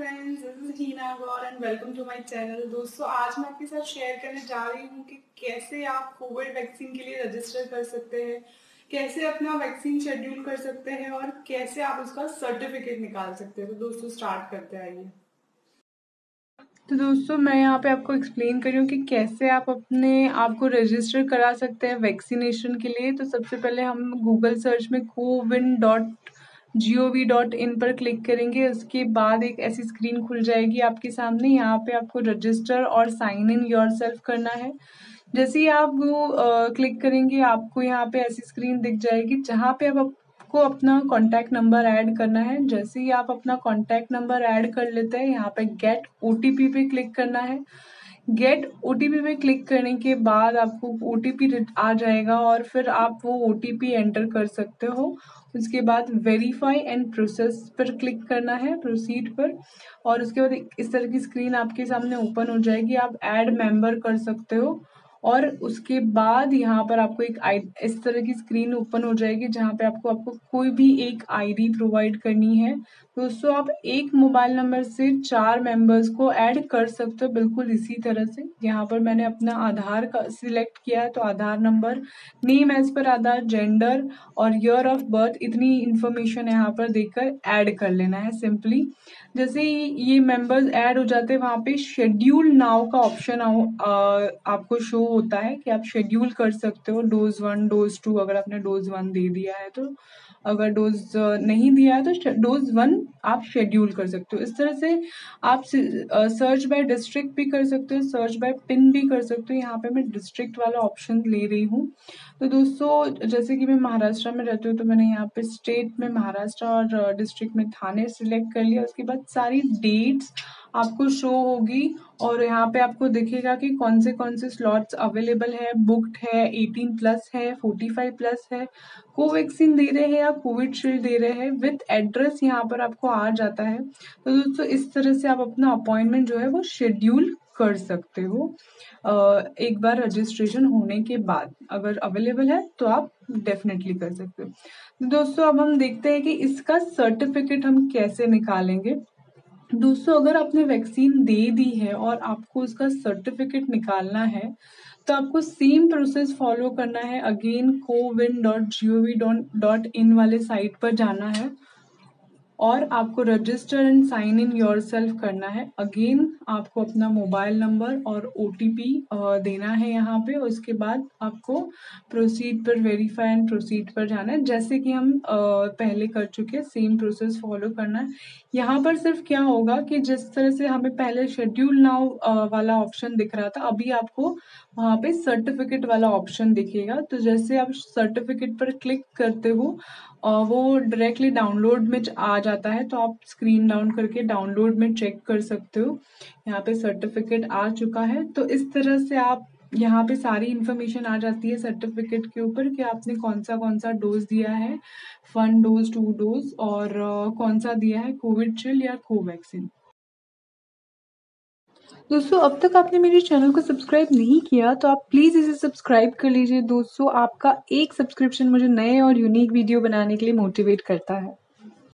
Friends, this is Heena Gaur and welcome to my channel. दोस्तों, आज मैं आपके साथ शेयर करने जा रही हूँ कि कैसे आप कोविड वैक्सीन के लिए रजिस्टर कर सकते हैं, कैसे अपना वैक्सीन शेड्यूल कर सकते हैं और कैसे आप उसका सर्टिफिकेट निकाल सकते हैं। तो दोस्तों स्टार्ट करते आइए। तो दोस्तों मैं यहाँ पे आपको एक्सप्लेन कर रही हूँ कि कैसे आप अपने आप को रजिस्टर करा सकते हैं वैक्सीनेशन के लिए। तो सबसे पहले हम गूगल सर्च में cowin.gov.in पर क्लिक करेंगे। उसके बाद एक ऐसी स्क्रीन खुल जाएगी आपके सामने। यहाँ पे आपको रजिस्टर और साइन इन योरसेल्फ करना है। जैसे ही आप वो क्लिक करेंगे आपको यहाँ पे ऐसी स्क्रीन दिख जाएगी जहाँ पे आप को अपना कॉन्टैक्ट नंबर ऐड करना है। जैसे ही आप अपना कॉन्टैक्ट नंबर ऐड कर लेते हैं, यहाँ पे गेट ओटीपी पे क्लिक करना है। गेट ओटीपी पे क्लिक करने के बाद आपको ओटीपी आ जाएगा और फिर आप वो ओटीपी एंटर कर सकते हो। उसके बाद वेरीफाई एंड प्रोसेस पर क्लिक करना है, प्रोसीड पर। और उसके बाद इस तरह की स्क्रीन आपके सामने ओपन हो जाएगी। आप ऐड मेंबर कर सकते हो और उसके बाद यहाँ पर आपको एक इस तरह की स्क्रीन ओपन हो जाएगी जहाँ पे आपको कोई भी एक आईडी प्रोवाइड करनी है। दोस्तों, आप एक मोबाइल नंबर से 4 मेंबर्स को ऐड कर सकते हो, बिल्कुल इसी तरह से। यहाँ पर मैंने अपना आधार का सिलेक्ट किया है, तो आधार नंबर, नेम एज पर आधार, जेंडर और ईयर ऑफ बर्थ, इतनी इन्फॉर्मेशन यहाँ पर देकर ऐड कर लेना है सिंपली। जैसे ही ये मेंबर्स ऐड हो जाते हैं, वहाँ पे शेड्यूल नाउ का ऑप्शन आपको शो होता है कि आप शेड्यूल कर सकते हो डोज 1, डोज 2। अगर आपने डोज 1 दे दिया है तो, अगर डोज नहीं दिया है तो डोज 1 आप शेड्यूल कर सकते हो। इस तरह से आप सर्च बाय डिस्ट्रिक्ट भी कर सकते हो, सर्च बाय पिन भी कर सकते हो। यहाँ पे मैं डिस्ट्रिक्ट वाला ऑप्शन ले रही हूँ। तो दोस्तों, जैसे कि मैं महाराष्ट्र में रहती हूँ तो मैंने यहाँ पे स्टेट में महाराष्ट्र और डिस्ट्रिक्ट में थाने सिलेक्ट कर लिया। उसके बाद सारी डेट्स आपको शो होगी और यहाँ पे आपको दिखेगा कि कौन से स्लॉट्स अवेलेबल है, बुक्ड है, 18+ है, 45+ है, कोवैक्सीन दे रहे हैं या कोविडशील्ड दे रहे हैं, विथ एड्रेस यहाँ पर आपको आ जाता है। तो दोस्तों, इस तरह से आप अपना अपॉइंटमेंट जो है वो शेड्यूल कर सकते हो। एक बार रजिस्ट्रेशन होने के बाद अगर अवेलेबल है तो आप डेफिनेटली कर सकते हो। दोस्तों, अब हम देखते हैं कि इसका सर्टिफिकेट हम कैसे निकालेंगे। दोस्तों, अगर आपने वैक्सीन दे दी है और आपको उसका सर्टिफिकेट निकालना है तो आपको सेम प्रोसेस फॉलो करना है। अगेन cowin.gov.in वाले साइट पर जाना है और आपको register and sign in yourself करना है। अगेन आपको अपना मोबाइल नंबर और ओटीपी देना है यहाँ पे। उसके बाद आपको प्रोसीड पर, वेरीफाई एंड प्रोसीड पर जाना है, जैसे कि हम पहले कर चुके हैं। सेम प्रोसेस फॉलो करना है। यहाँ पर सिर्फ क्या होगा कि जिस तरह से हमें पहले शेड्यूल नाउ वाला ऑप्शन दिख रहा था, अभी आपको वहाँ पे सर्टिफिकेट वाला ऑप्शन दिखेगा। तो जैसे आप सर्टिफिकेट पर क्लिक करते हो वो डायरेक्टली डाउनलोड में आ जाता है, तो आप स्क्रीन डाउन करके डाउनलोड में चेक कर सकते हो। यहाँ पे सर्टिफिकेट आ चुका है। तो इस तरह से आप यहाँ पे सारी इन्फॉर्मेशन आ जाती है सर्टिफिकेट के ऊपर कि आपने कौन सा डोज दिया है, 1 डोज, 2 डोज और कौन सा दिया है, कोविडशील्ड या कोवैक्सीन। दोस्तों, अब तक आपने मेरे चैनल को सब्सक्राइब नहीं किया तो आप प्लीज़ इसे सब्सक्राइब कर लीजिए। दोस्तों, आपका एक सब्सक्रिप्शन मुझे नए और यूनिक वीडियो बनाने के लिए मोटिवेट करता है।